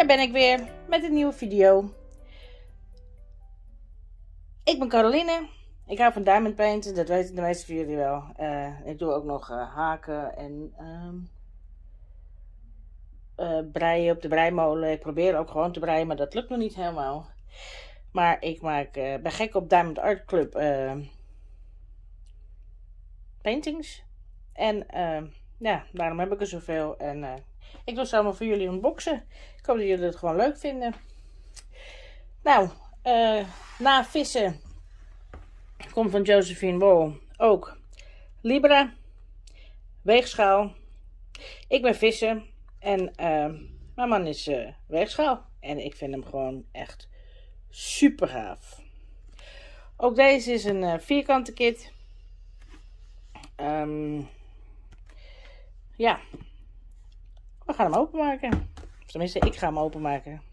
daar ben ik weer met een nieuwe video. Ik ben Caroline. Ik hou van diamond painten, dat weten de meeste van jullie wel. Ik doe ook nog haken en breien op de breimolen. Ik probeer ook gewoon te breien, maar dat lukt nog niet helemaal. Maar ik ben gek op Diamond Art Club paintings. En ja, daarom heb ik er zoveel. En ik doe ze allemaal voor jullie unboxen. Ik hoop dat jullie het gewoon leuk vinden. Nou, na vissen komt van Josephine Wall ook Libra, weegschaal. Ik ben vissen en mijn man is weegschaal. En ik vind hem gewoon echt super gaaf. Ook deze is een vierkante kit. Ja, we gaan hem openmaken. Of tenminste, ik ga hem openmaken.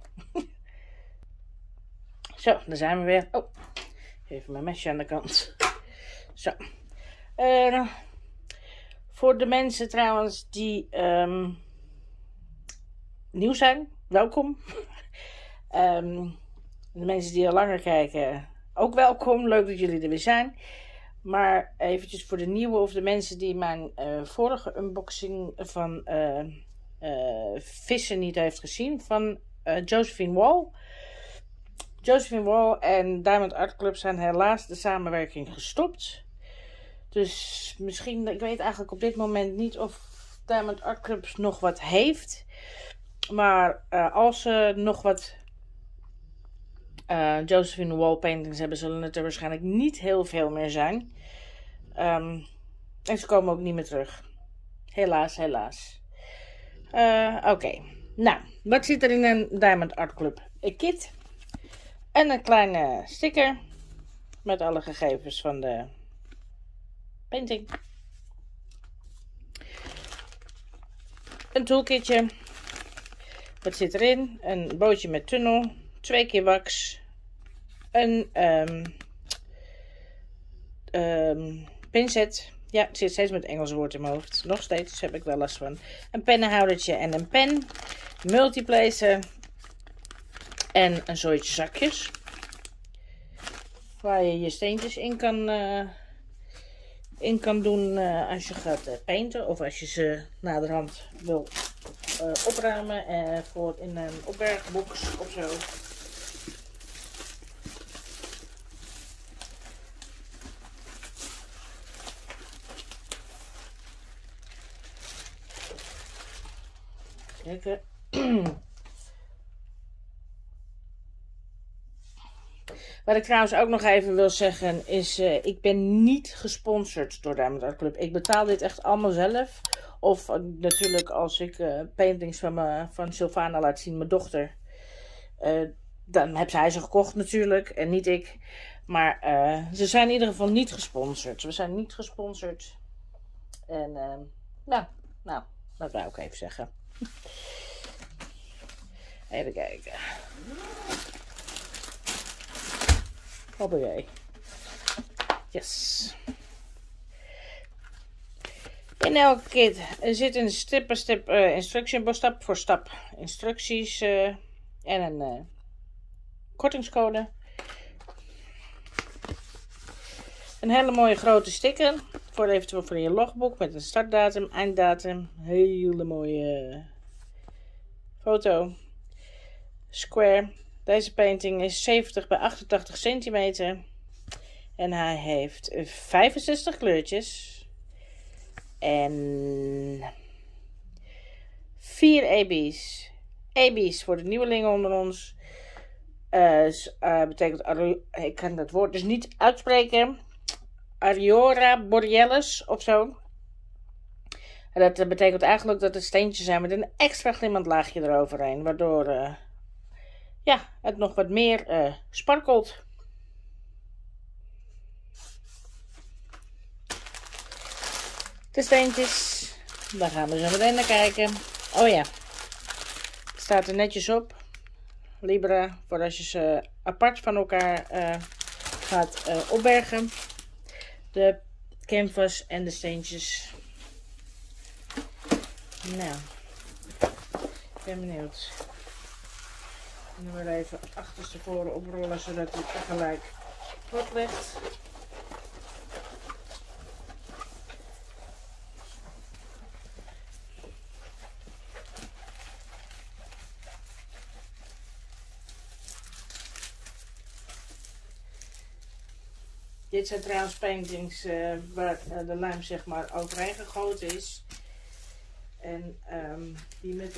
Zo, daar zijn we weer. Oh, even mijn mesje aan de kant. Zo. Voor de mensen trouwens die nieuw zijn, welkom. De mensen die al langer kijken, ook welkom. Leuk dat jullie er weer zijn. Maar eventjes voor de nieuwe of de mensen die mijn vorige unboxing van vissen niet heeft gezien. Van Josephine Wall. Josephine Wall en Diamond Art Club zijn helaas de samenwerking gestopt. Dus misschien, ik weet eigenlijk op dit moment niet of Diamond Art Club nog wat heeft. Maar als ze nog wat Josephine Wall paintings hebben, zullen het er waarschijnlijk niet heel veel meer zijn. En ze komen ook niet meer terug. Helaas, helaas. Oké. Nou, wat zit er in een Diamond Art Club kit? En een kleine sticker met alle gegevens van de painting. Een toolkitje. Wat zit erin? Een bootje met tunnel. 2 keer wax. Een pincet. Ja, ik zit steeds met het Engelse woord in mijn hoofd. Nog steeds heb ik wel last van. Een pennenhoudertje en een pen. Multiplacer. En een zooitje zakjes. Waar je je steentjes in kan doen als je gaat painten. Of als je ze naderhand wil opruimen voor in een opbergbox of zo. Kijken. Wat ik trouwens ook nog even wil zeggen is, ik ben niet gesponsord door Diamond Art Club. Ik betaal dit echt allemaal zelf. Of natuurlijk als ik paintings van Sylvana laat zien, mijn dochter. Dan heb zij ze gekocht natuurlijk en niet ik. Maar ze zijn in ieder geval niet gesponsord. We zijn niet gesponsord. En nou, dat wou ik even zeggen. Even kijken. Hoppakee. Yes. In elke kit zit een step-by-step instruction, stap voor stap instructies en een kortingscode. Een hele mooie grote sticker voor eventueel voor je logboek met een startdatum, einddatum. Hele mooie foto. Square. Deze painting is 70 bij 88 centimeter. En hij heeft 65 kleurtjes. En 4 AB's. AB's voor de nieuwelingen onder ons. Betekent, ik kan dat woord dus niet uitspreken. Aurora Borealis of zo. En dat betekent eigenlijk dat het steentjes zijn met een extra glimmend laagje eroverheen. Waardoor ja, het nog wat meer sparkelt. De steentjes. Daar gaan we zo meteen naar kijken. Oh ja. Het staat er netjes op. Libra. Voor als je ze apart van elkaar gaat opbergen. De canvas en de steentjes. Nou. Ik ben benieuwd. En dan weer even achterstevoren oprollen zodat hij gelijk plat ligt. Dit zijn trouwens paintings waar de lijm zeg maar overheen gegoten is. En die met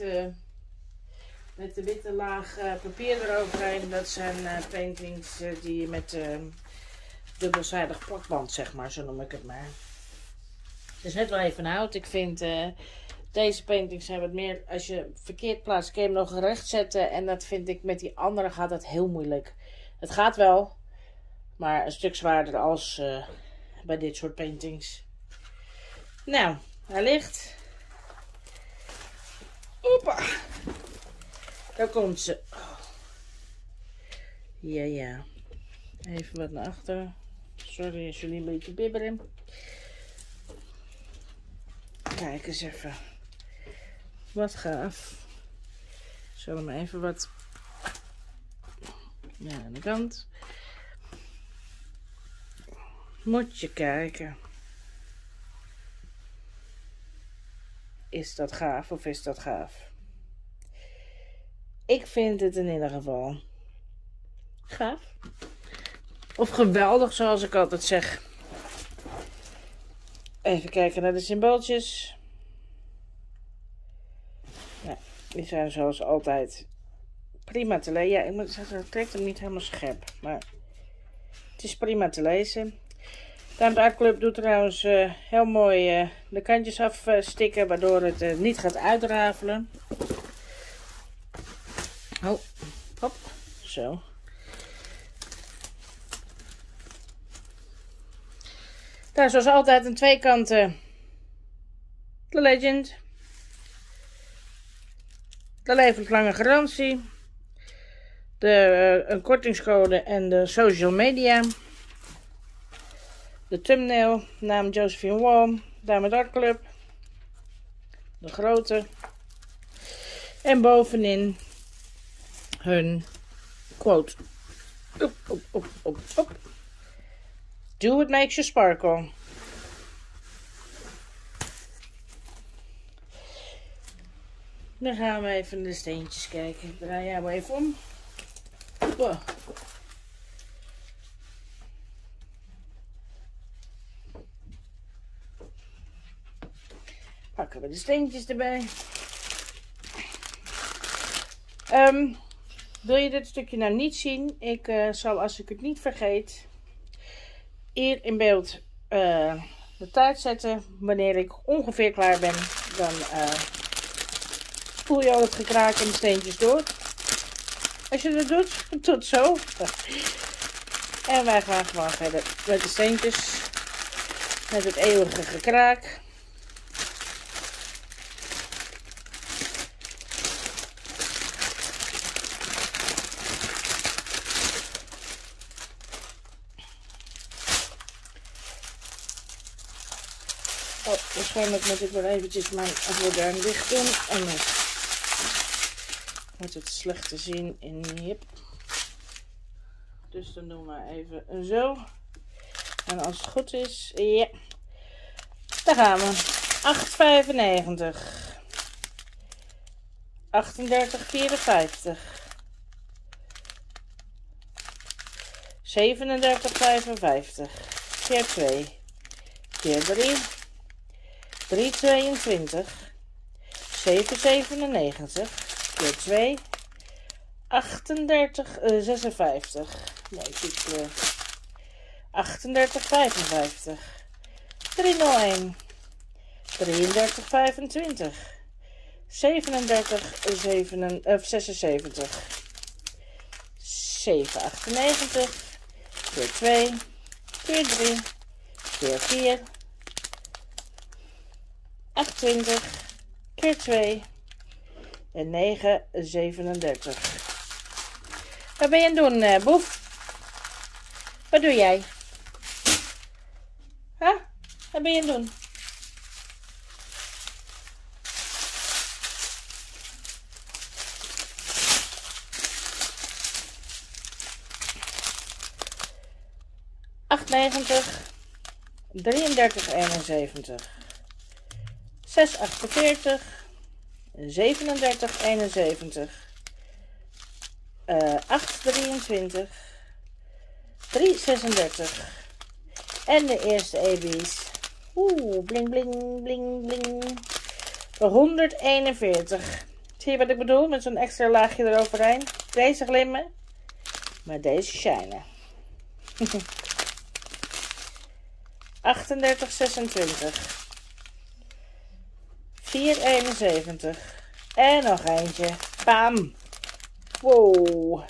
de witte laag papier eroverheen, dat zijn paintings die je met dubbelzijdig plakband zeg maar, zo noem ik het maar. Het is net wel even hout. Ik vind deze paintings zijn wat meer, als je verkeerd plaatst kun je hem nog recht zetten. En dat vind ik met die andere gaat dat heel moeilijk. Het gaat wel. Maar een stuk zwaarder als bij dit soort paintings. Nou, hij ligt. Opa. Daar komt ze. Oh. Ja, ja. Even wat naar achter. Sorry als jullie een beetje bibberen. Kijk eens even. Wat gaaf. Ik zal hem even wat. Ja, aan de kant. Moet je kijken. Is dat gaaf of is dat gaaf? Ik vind het in ieder geval gaaf. Of geweldig zoals ik altijd zeg. Even kijken naar de symbooltjes. Ja, die zijn zoals altijd prima te lezen. Ja, ik moet zeggen, het trekt hem niet helemaal scherp. Maar het is prima te lezen. Diamond Art Club doet trouwens heel mooi de kantjes afstikken, waardoor het niet gaat uitrafelen. Oh, hop, zo. Daar zoals altijd aan twee kanten de legend. De levenslange garantie. Een kortingscode en de social media. De thumbnail, naam Josephine Wall, Diamond Art Club. De grote. En bovenin hun quote. Op, op, op, op, op. Do what makes you sparkle. Dan gaan we even naar de steentjes kijken. Ik draai jou even om. Wow. Pakken we de steentjes erbij. Wil je dit stukje nou niet zien? Ik zal, als ik het niet vergeet, hier in beeld de tijd zetten. Wanneer ik ongeveer klaar ben, dan spoel je al het gekraak en de steentjes door. Als je dat doet, tot zo. En wij gaan gewoon verder met de steentjes. Met het eeuwige gekraak. Oh, waarschijnlijk moet ik wel eventjes mijn gordijn dicht doen. Anders wordt het slecht te zien in hip. Dus dan doen we even zo. En als het goed is, ja. Daar gaan we. 8,95. 38,54. 37,55. Keer 2. Keer 3. 3,22. 7,97. Keer 2. 38,56. Nee, ik 38,55. 301. 33,25. 37,76. 7,98. Keer 2. Keer 3. Keer 4. 28. Keer 2. En 9,37. Wat ben je aan het doen, boef? Wat doe jij? Huh? Wat ben je aan het doen? 8,90. 33,71. 6,48. 37,71. 8,23. 3,36. En de eerste EB's. Oeh, bling bling bling bling. 141. Zie je wat ik bedoel? Met zo'n extra laagje eroverheen. Deze glimmen. Maar deze shinen. 38,26. 4,71. En nog eentje. Bam. Wow.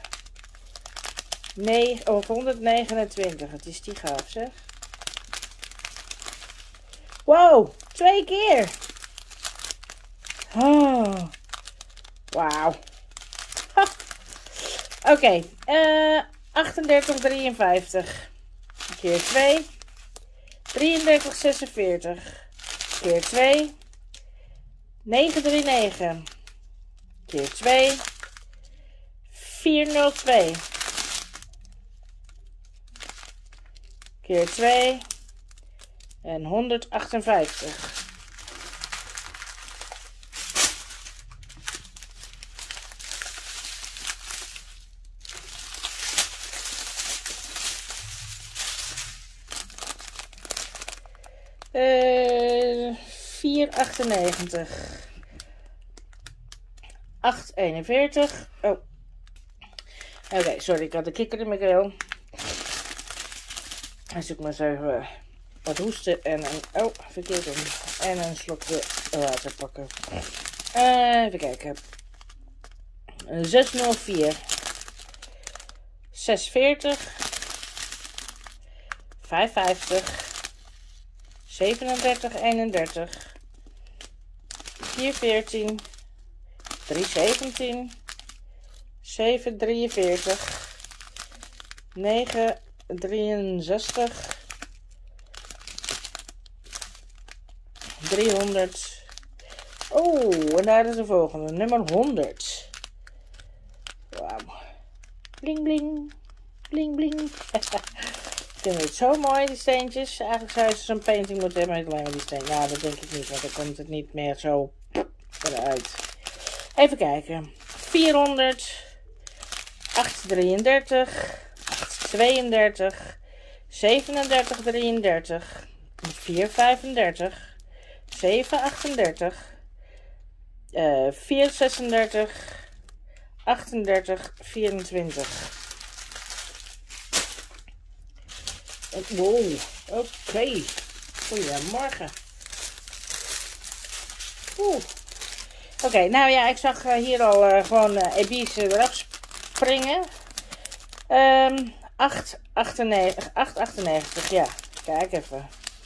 Nee, of 129. Het is die gaaf, zeg. Wow. 2 keer. Oh. Wauw. Oké. 38,53. Keer 2. 33,46. Keer 2. 939. Keer 2. 402. Keer 2. En 158. Uh, 4,98. 8,41. Oh. Oké, sorry, ik had de kikker in mijn keel. Hij zoekt maar eens even wat hoesten en een... Oh, verkeerd om. En een slokje water pakken. Even kijken. 604. 640. 550. 37, 31, 414, 317, 743, 963, 300. Oh, en daar is de volgende, nummer 100. Wauw. Bling, bling, bling, bling. Ik vind het zo mooi, die steentjes. Eigenlijk zou je zo'n painting moeten hebben met alleen maar die steen. Ja, dat denk ik niet, want dan komt het niet meer zo eruit. Even kijken. 400. 833. 832. 37, 33. 435. 738. 436. 38, 24. Wow, oké. Goedemorgen. Oké, nou ja, ik zag hier al gewoon EB's eraf springen. 8,98, ja. Kijk even.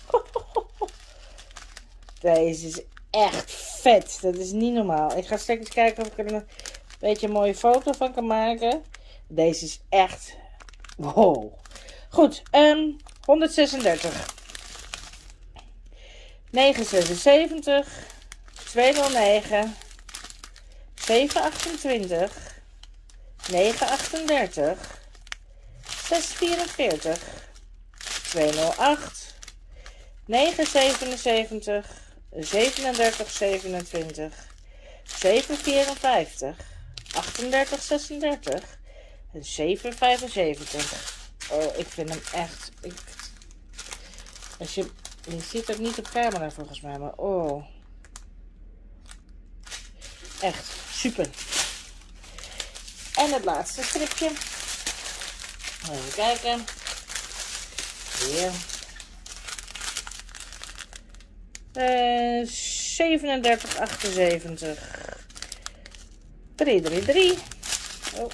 Deze is echt vet. Dat is niet normaal. Ik ga straks eens kijken of ik er een beetje een mooie foto van kan maken. Deze is echt... Wow. Goed, 136. 976. 209. 728. 938. 644. 208. 977. 3727. 754. 3836. En 775. Oh, ik vind hem echt... Je ziet het niet op camera volgens mij, maar oh. Echt super. En het laatste stripje. Even kijken. Hier. 3778. 333. Oh.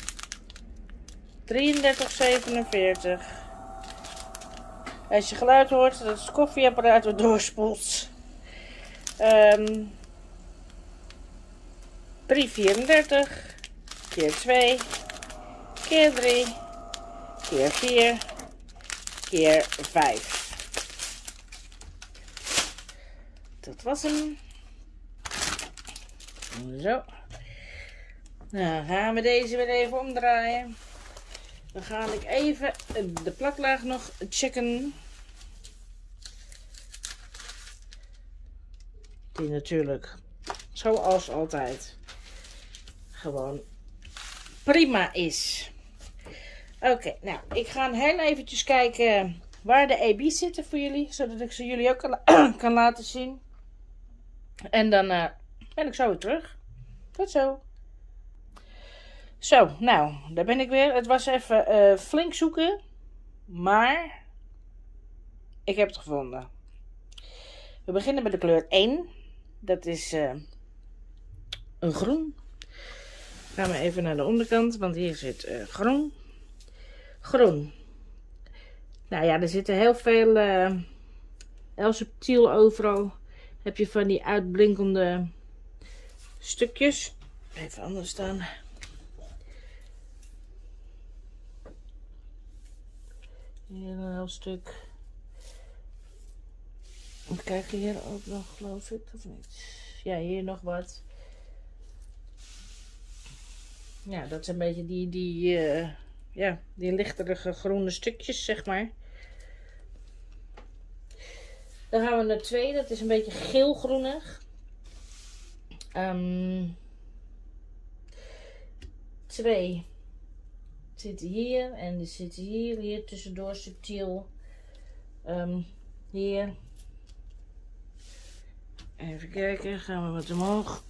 3347. Als je geluid hoort, dat het koffieapparaat weer doorspoelt. 334. Keer 2. Keer 3. Keer 4. Keer 5. Dat was hem. Zo. Nou gaan we deze weer even omdraaien. Dan ga ik even de plaklaag nog checken. Die natuurlijk, zoals altijd, gewoon prima is. Oké, nou, ik ga heel eventjes kijken waar de EB's zitten voor jullie. Zodat ik ze jullie ook kan laten zien. En dan ben ik zo weer terug. Tot zo. Zo, nou, daar ben ik weer. Het was even flink zoeken. Maar ik heb het gevonden. We beginnen met de kleur 1. Dat is een groen. Gaan we even naar de onderkant, want hier zit groen. Groen. Nou ja, er zitten heel veel, heel subtiel overal. Heb je van die uitblinkende stukjes. Even anders staan. Hier een heel stuk. Even kijken, hier ook nog, geloof ik, of niet? Ja, hier nog wat. Ja, dat zijn een beetje die lichtere groene stukjes, zeg maar. Dan gaan we naar 2, dat is een beetje geelgroenig. 2 zitten hier en die zitten hier tussendoor subtiel. Hier. Even kijken, gaan we wat omhoog.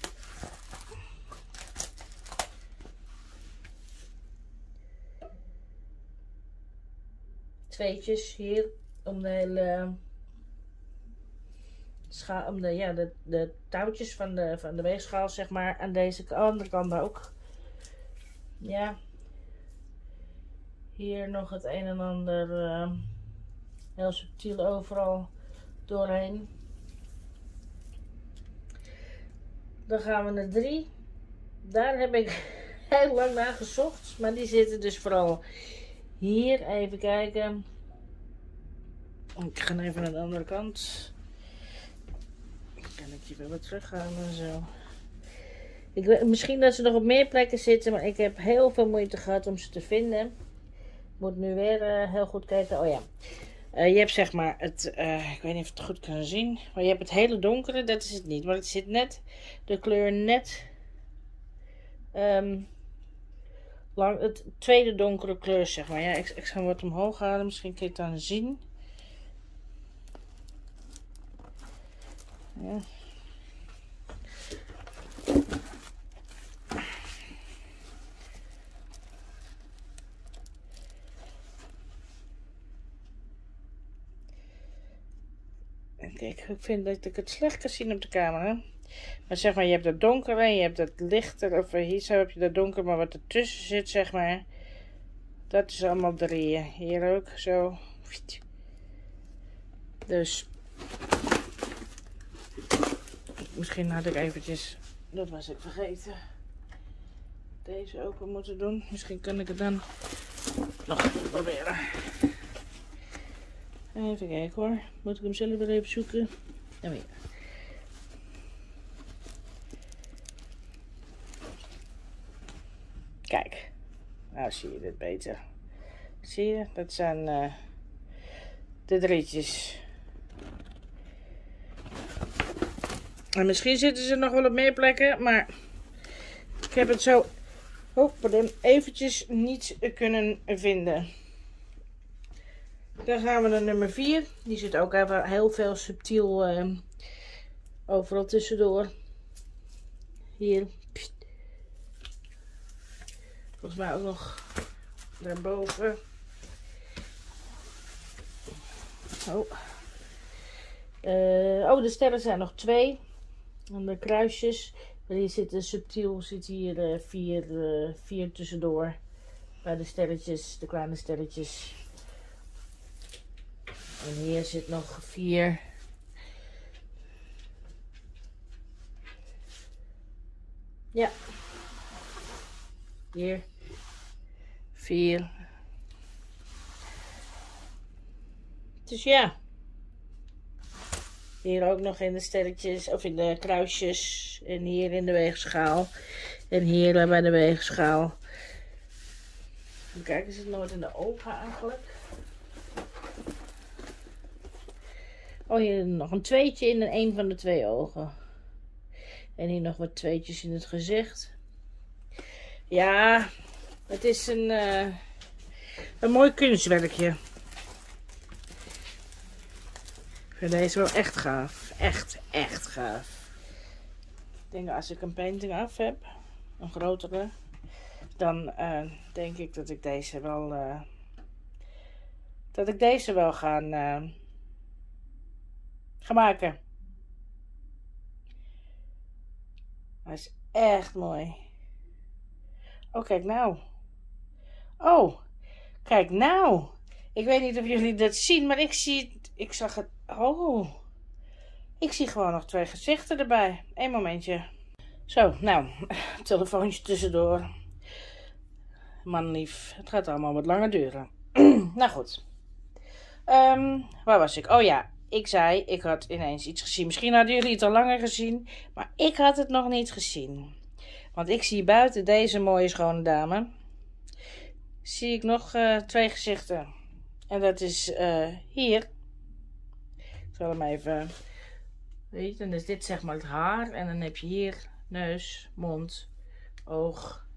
Tweetjes hier om de hele schaal, om de touwtjes van de weegschaal, zeg maar, aan deze andere kant ook. Ja. Hier nog het een en ander heel subtiel overal doorheen. Dan gaan we naar 3. Daar heb ik heel lang naar gezocht. Maar die zitten dus vooral hier. Even kijken. Ik ga even naar de andere kant. Dan kan ik hier weer teruggaan en zo. Ik weet, misschien dat ze nog op meer plekken zitten. Maar ik heb heel veel moeite gehad om ze te vinden. Ik moet nu weer heel goed kijken. Oh ja. Je hebt zeg maar het, ik weet niet of je het goed kan zien, maar je hebt het hele donkere, dat is het niet. Maar het zit net, de kleur net, lang, het tweede donkere kleur zeg maar. Ja, ik ga wat omhoog halen, misschien kun je het dan zien. Ja. Kijk, ik vind dat ik het slecht kan zien op de camera. Maar zeg maar, je hebt het donker en je hebt het lichter. Of hier zo heb je dat donker, maar wat ertussen zit, zeg maar. Dat is allemaal 3. Hier ook, zo. Dus. Misschien had ik eventjes, dat was ik vergeten, deze open moeten doen. Misschien kan ik het dan nog even proberen. Even kijken hoor. Moet ik hem zelf weer even zoeken? En weer. Kijk. Nou zie je dit beter. Zie je? Dat zijn de 3'tjes. En misschien zitten ze nog wel op meer plekken. Maar ik heb het zo eventjes niet kunnen vinden. Dan gaan we naar nummer 4. Die zit ook even heel veel subtiel overal tussendoor. Hier. Volgens mij ook nog daarboven. De sterren zijn nog 2. En de kruisjes. Maar hier zitten subtiel, zit hier 4 tussendoor. Bij de sterretjes, de kleine sterretjes. En hier zit nog 4. Ja. Hier. 4. Dus ja. Hier ook nog in de sterretjes, of in de kruisjes. En hier in de weegschaal. En hier bij de weegschaal. Even kijken, is het nooit in de ogen eigenlijk? Oh, hier nog een tweetje in een van de 2 ogen. En hier nog wat tweetjes in het gezicht. Ja, het is een mooi kunstwerkje. Ik vind deze wel echt gaaf. Echt gaaf. Ik denk als ik een painting af heb, een grotere, dan denk ik dat ik deze wel gaan maken. Hij is echt mooi. Oh, kijk nou. Oh, kijk nou. Ik weet niet of jullie dat zien, maar ik zag het. Oh, ik zie gewoon nog 2 gezichten erbij. Eén momentje. Zo, nou, telefoontje tussendoor. Manlief, het gaat allemaal wat langer duren. Nou goed. Waar was ik? Oh ja, ik zei, ik had ineens iets gezien. Misschien hadden jullie het al langer gezien, maar ik had het nog niet gezien. Want ik zie buiten deze mooie schone dame, zie ik nog 2 gezichten. En dat is hier. Ik zal hem even, weet je, dan is dit zeg maar het haar. En dan heb je hier neus, mond, oog.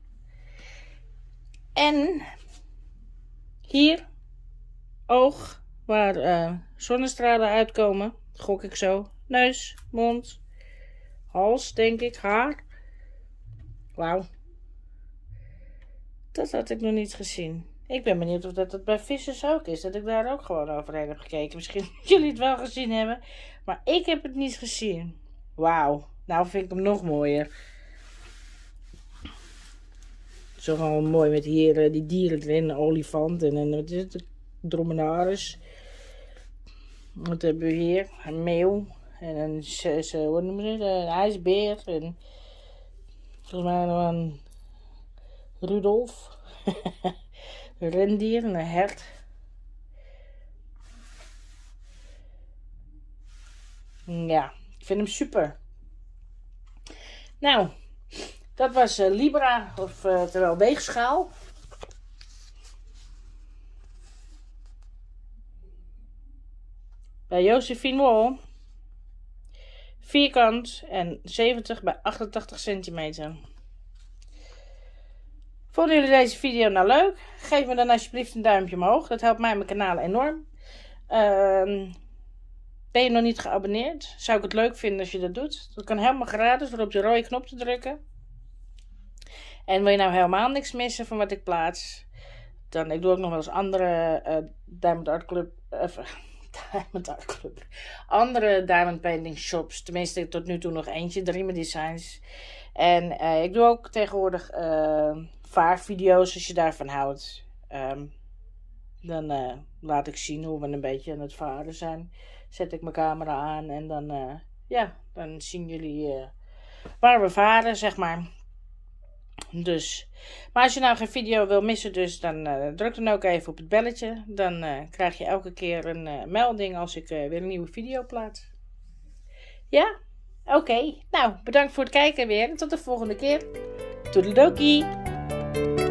En hier oog, waar zonnestralen uitkomen. Gok ik zo. Neus, mond, hals, denk ik, haar. Wauw. Dat had ik nog niet gezien. Ik ben benieuwd of dat bij vissers ook is. Dat ik daar ook gewoon overheen heb gekeken. Misschien dat jullie het wel gezien hebben. Maar ik heb het niet gezien. Wauw. Nou vind ik hem nog mooier. Zo gewoon mooi met hier die dieren erin. Een olifant en wat is het? Dromedaris. Wat hebben we hier? Een meeuw. En wat noemen ze het? Een ijsbeer. En volgens mij nog een Rudolf. Een rendier en een hert. Ja, ik vind hem super. Nou, dat was Libra, terwijl weegschaal. Bij Josephine Wall. Vierkant en 70 bij 88 centimeter. Vonden jullie deze video nou leuk? Geef me dan alsjeblieft een duimpje omhoog. Dat helpt mij en mijn kanaal enorm. Ben je nog niet geabonneerd? Zou ik het leuk vinden als je dat doet. Dat kan helemaal gratis door op de rode knop te drukken. En wil je nou helemaal niks missen van wat ik plaats? Dan, ik doe ook nog wel eens andere Diamond Art Club. Diamond Art Club. Andere Diamond Painting Shops. Tenminste, tot nu toe nog eentje. Dreamer Designs. En ik doe ook tegenwoordig vaarvideo's als je daarvan houdt. Dan laat ik zien hoe we een beetje aan het varen zijn. Zet ik mijn camera aan en dan, dan zien jullie waar we varen, zeg maar. Dus, maar als je nou geen video wil missen, dus dan druk dan ook even op het belletje. Dan krijg je elke keer een melding als ik weer een nieuwe video plaats. Ja? Oké. Nou, bedankt voor het kijken weer. En tot de volgende keer. Toedeledokie!